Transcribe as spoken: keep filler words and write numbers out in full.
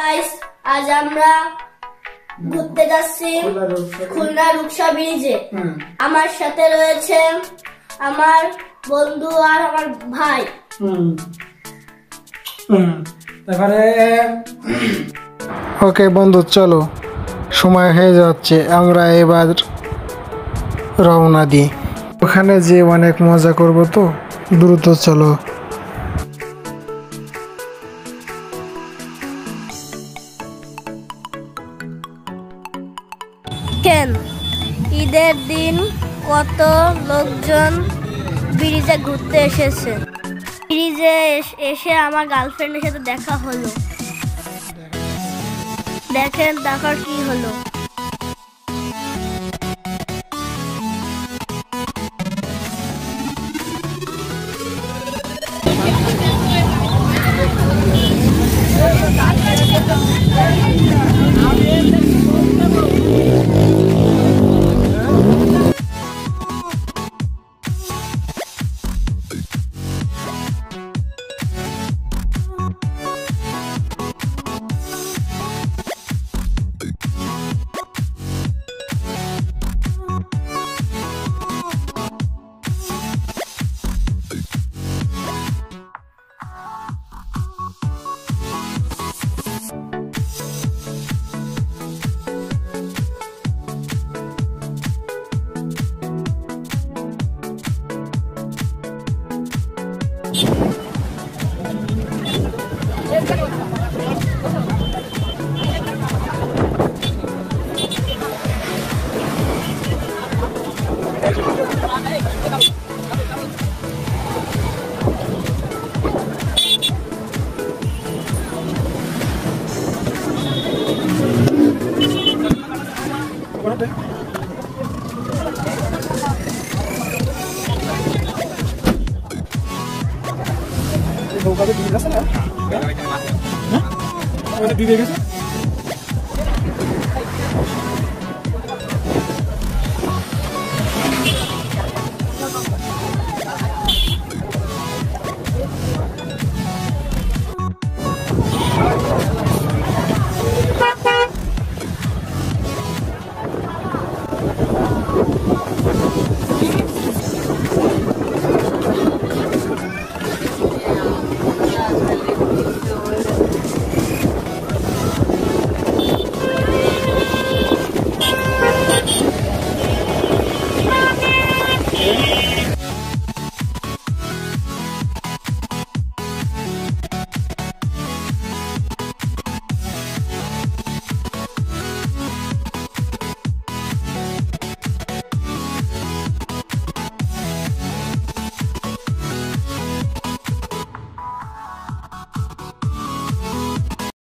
Guys, আজ আমরা ঘুরতে যাচ্ছি খুলনা রূপসা ব্রিজে। আমার সাথে রয়েছে আমার বন্ধু আর আমার ভাই। তারপরে ওকে বন্ধু, চলো সময় হয়ে যাচ্ছে, আমরা এবার রওনা দিই। ওখানে যে অনেক মজা করব, তো দ্রুত চলো। কেন ঈদের দিন কত লোকজন ব্রিজে ঘুরতে এসেছে। ব্রিজে এসে আমার গার্লফ্রেন্ডের সাথে দেখা হলো। দেখেন দেখার কি হলো। ওটা দিয়ে গেছে।